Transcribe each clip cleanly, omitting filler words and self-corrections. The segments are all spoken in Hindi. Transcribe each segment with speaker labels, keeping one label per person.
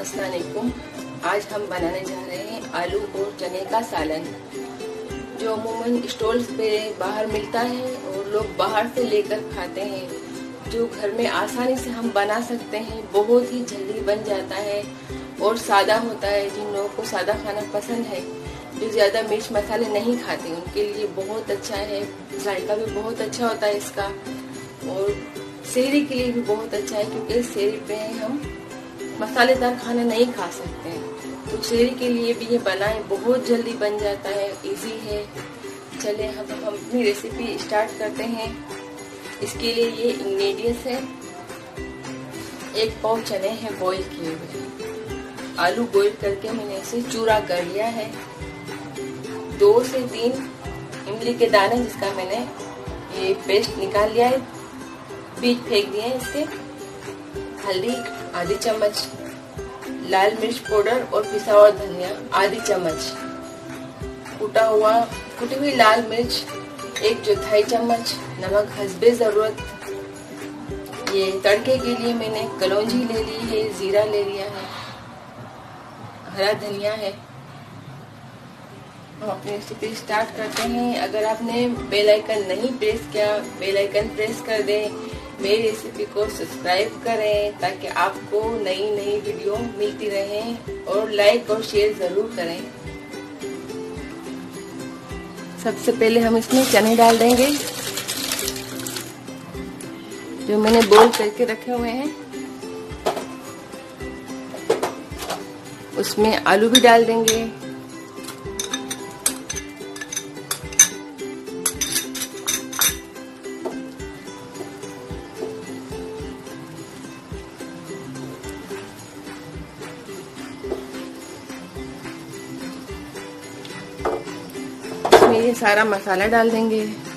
Speaker 1: अस्सलाम वालेकुम। आज हम बनाने जा रहे हैं आलू और चने का सालन, जो अमूमन स्टॉल्स पे बाहर मिलता है और लोग बाहर से लेकर खाते हैं, जो घर में आसानी से हम बना सकते हैं। बहुत ही जल्दी बन जाता है और सादा होता है। जिन लोगों को सादा खाना पसंद है, जो ज़्यादा मिर्च मसाले नहीं खाते, उनके लिए बहुत अच्छा है। जायका भी बहुत अच्छा होता है इसका, और सेहरी के लिए भी बहुत अच्छा है, क्योंकि सेहरी पे हम मसालेदार खाना नहीं खा सकते हैं। तो सेहरी के लिए भी ये बनाएं, बहुत जल्दी बन जाता है, इजी है। चले हम अपनी रेसिपी स्टार्ट करते हैं। इसके लिए ये इंग्रेडिएंट्स है। 1 पाव चने हैं बॉईल किए हुए। आलू बॉईल करके मैंने इसे चूरा कर लिया है। 2 से 3 इमली के दाने, जिसका मैंने ये पेस्ट निकाल लिया है, बीज फेंक दिए हैं इसके। हल्दी आधी चम्मच, लाल मिर्च पाउडर और पिसा हुआ धनिया आधी चम्मच, कुटी हुई लाल मिर्च 1/4 चम्मच, नमक हस्बे जरूरत। ये तड़के के लिए मैंने कलौंजी ले ली है, जीरा ले लिया है, हरा धनिया है। हम अपनी रेसिपी स्टार्ट करते हैं। अगर आपने बेल आइकन नहीं प्रेस किया, बेल आइकन प्रेस कर दें। मेरी रेसिपी को सब्सक्राइब करें ताकि आपको नई नई वीडियो मिलती रहे, और लाइक और शेयर जरूर करें। सबसे पहले हम इसमें चने डाल देंगे, जो मैंने बॉईल करके रखे हुए हैं। उसमें आलू भी डाल देंगे। ये सारा मसाला डाल देंगे।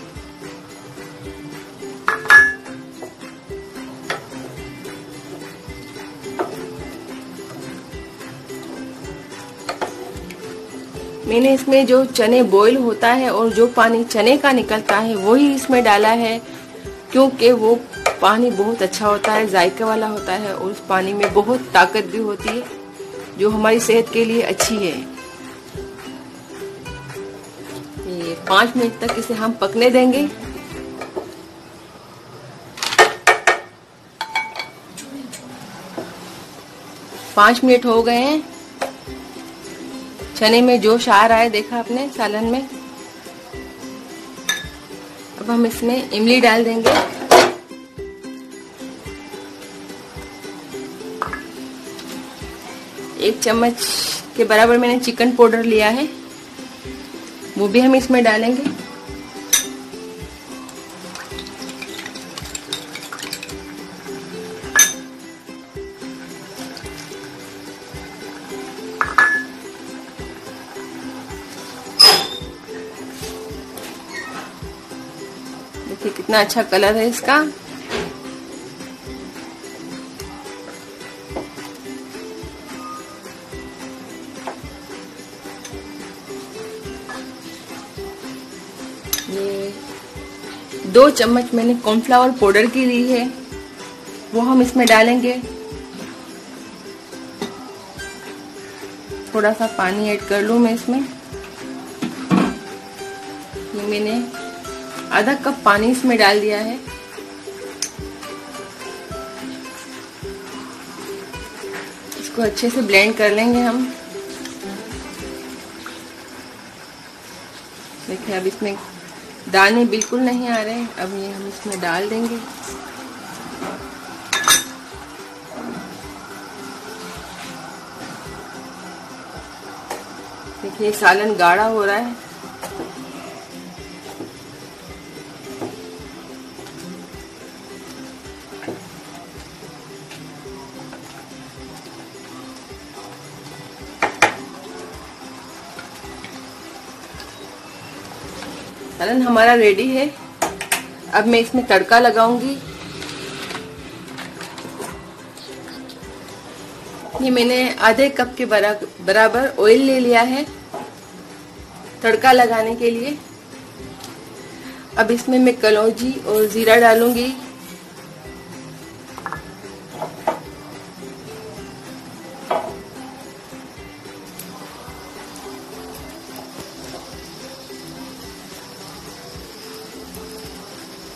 Speaker 1: मैंने इसमें जो चने बॉईल होता है और जो पानी चने का निकलता है वही इसमें डाला है, क्योंकि वो पानी बहुत अच्छा होता है, जायके वाला होता है, और उस पानी में बहुत ताकत भी होती है, जो हमारी सेहत के लिए अच्छी है। 5 मिनट तक इसे हम पकने देंगे। पाँच मिनट हो गए हैं। चने में जोश आ रहा है, देखा आपने सालन में। अब हम इसमें इमली डाल देंगे। एक चम्मच के बराबर मैंने चिकन पाउडर लिया है, वो भी हम इसमें डालेंगे। देखिए कितना अच्छा कलर है इसका। ये 2 चम्मच मैंने कॉर्नफ्लावर पाउडर की ली है, वो हम इसमें डालेंगे। थोड़ा सा पानी ऐड कर लूं मैं इसमें। ये मैंने आधा कप पानी इसमें डाल दिया है। इसको अच्छे से ब्लेंड कर लेंगे हम। देखिए अब इसमें दाने बिल्कुल नहीं आ रहे। अब ये हम इसमें डाल देंगे। देखिए सालन गाढ़ा हो रहा है। सालन हमारा रेडी है। अब मैं इसमें तड़का लगाऊंगी। ये मैंने आधे कप के बराबर ऑयल ले लिया है तड़का लगाने के लिए। अब इसमें मैं कलौंजी और जीरा डालूंगी।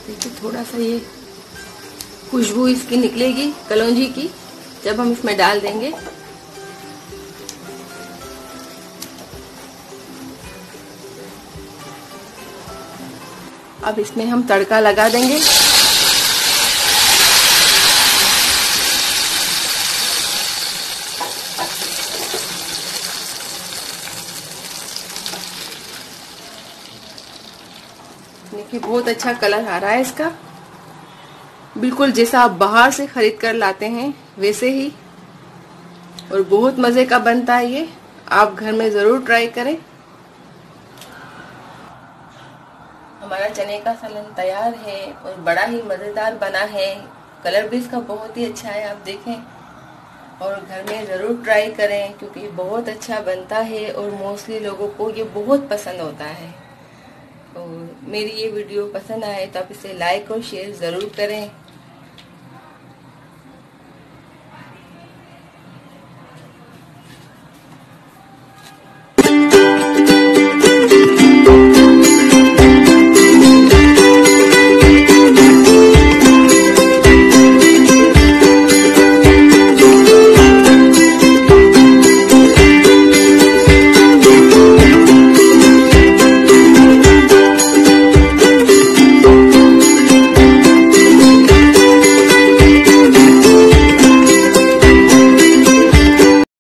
Speaker 1: देखिए थोड़ा सा ये खुशबू इसकी निकलेगी कलौंजी की जब हम इसमें डाल देंगे। अब इसमें हम तड़का लगा देंगे। देखिए बहुत अच्छा कलर आ रहा है इसका, बिल्कुल जैसा आप बाहर से खरीद कर लाते हैं वैसे ही, और बहुत मज़े का बनता है ये। आप घर में ज़रूर ट्राई करें। हमारा चने का सालन तैयार है और बड़ा ही मज़ेदार बना है। कलर भी इसका बहुत ही अच्छा है, आप देखें, और घर में ज़रूर ट्राई करें क्योंकि ये बहुत अच्छा बनता है और मोस्टली लोगों को ये बहुत पसंद होता है। और मेरी ये वीडियो पसंद आए तो आप इसे लाइक और शेयर ज़रूर करें।